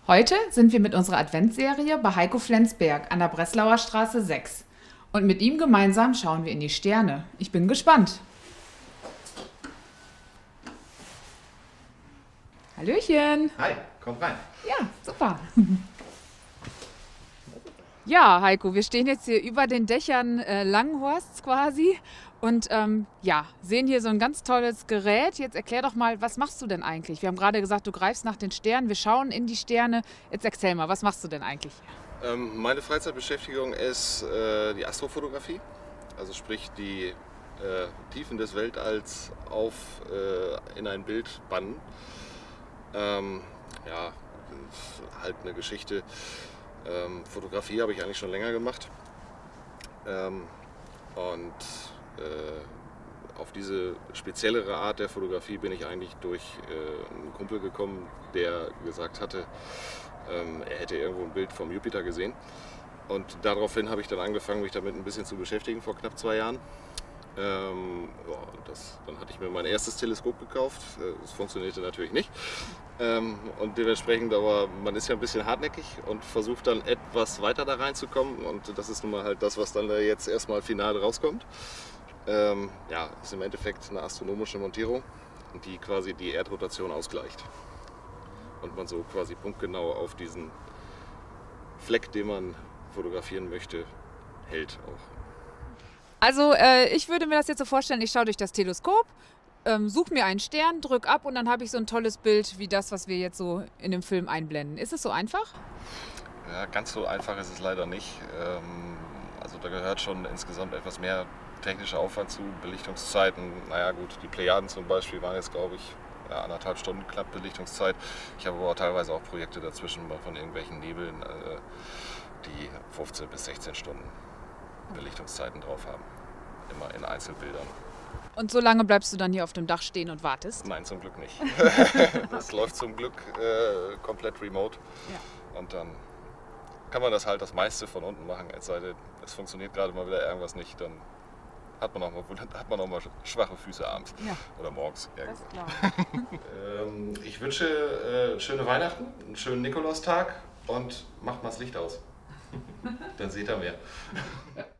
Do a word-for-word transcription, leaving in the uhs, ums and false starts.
Heute sind wir mit unserer Adventsserie bei Heiko Flensberg an der Breslauer Straße sechs. Und mit ihm gemeinsam schauen wir in die Sterne. Ich bin gespannt. Hallöchen. Hi, komm rein. Ja, super. Ja, Heiko, wir stehen jetzt hier über den Dächern äh, Langenhorsts quasi und ähm, ja, sehen hier so ein ganz tolles Gerät. Jetzt erklär doch mal, was machst du denn eigentlich? Wir haben gerade gesagt, du greifst nach den Sternen, wir schauen in die Sterne. Jetzt erzähl mal, was machst du denn eigentlich? Ähm, meine Freizeitbeschäftigung ist äh, die Astrofotografie, also sprich die äh, Tiefen des Weltalls auf äh, in ein Bild bannen. Ähm, ja, halt eine Geschichte. Ähm, Fotografie habe ich eigentlich schon länger gemacht ähm, und äh, auf diese speziellere Art der Fotografie bin ich eigentlich durch äh, einen Kumpel gekommen, der gesagt hatte, ähm, er hätte irgendwo ein Bild vom Jupiter gesehen, und daraufhin habe ich dann angefangen, mich damit ein bisschen zu beschäftigen vor knapp zwei Jahren. Ähm, ja, das, dann hatte ich mir mein erstes Teleskop gekauft. Es funktionierte natürlich nicht. Ähm, und dementsprechend, aber man ist ja ein bisschen hartnäckig und versucht dann etwas weiter da reinzukommen. Und das ist nun mal halt das, was dann da jetzt erstmal final rauskommt. Ähm, ja, ist im Endeffekt eine astronomische Montierung, die quasi die Erdrotation ausgleicht. Und man so quasi punktgenau auf diesen Fleck, den man fotografieren möchte, hält auch. Also äh, ich würde mir das jetzt so vorstellen, ich schaue durch das Teleskop, ähm, suche mir einen Stern, drücke ab und dann habe ich so ein tolles Bild wie das, was wir jetzt so in dem Film einblenden. Ist es so einfach? Ja, ganz so einfach ist es leider nicht. Ähm, also da gehört schon insgesamt etwas mehr technischer Aufwand zu, Belichtungszeiten. Naja gut, die Plejaden zum Beispiel waren jetzt, glaube ich, ja, anderthalb Stunden knapp Belichtungszeit. Ich habe aber auch teilweise auch Projekte dazwischen von irgendwelchen Nebeln, äh, die fünfzehn bis sechzehn Stunden Belichtungszeiten drauf haben. Immer in Einzelbildern. Und so lange bleibst du dann hier auf dem Dach stehen und wartest? Nein, zum Glück nicht. Das läuft zum Glück äh, komplett remote. Ja. Und dann kann man das halt das meiste von unten machen. Es sei denn, es funktioniert gerade mal wieder irgendwas nicht, dann hat man auch mal, hat man auch mal schwache Füße abends, ja, oder morgens. Das ist klar. ähm, ich wünsche äh, schöne Weihnachten, einen schönen Nikolaustag und macht mal das Licht aus. Dann seht ihr mehr.